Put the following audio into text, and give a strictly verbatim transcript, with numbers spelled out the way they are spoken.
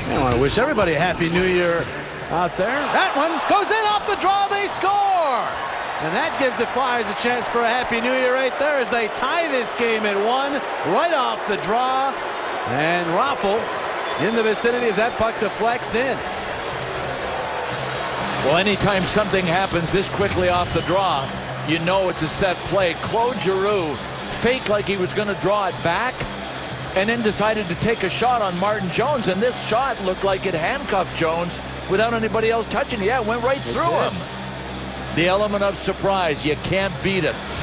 I want to wish everybody a happy New Year out there. That one goes in off the draw. They score. And that gives the Flyers a chance for a happy New Year right there as they tie this game at one right off the draw. And Raffl in the vicinity as that puck deflects in. Well, anytime something happens this quickly off the draw, you know it's a set play. Claude Giroux faked like he was going to draw it back and then decided to take a shot on Martin Jones, and this shot looked like it handcuffed Jones without anybody else touching it. Yeah, it went right through him. The element of surprise, you can't beat it.